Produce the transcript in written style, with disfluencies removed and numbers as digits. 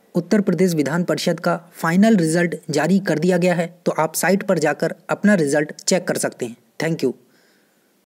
उत्तर प्रदेश विधान परिषद का final result जारी कर दिया गया है, तो आप साइट पर जाकर अपना रिजल्ट चेक कर सकते हैं। Thank you.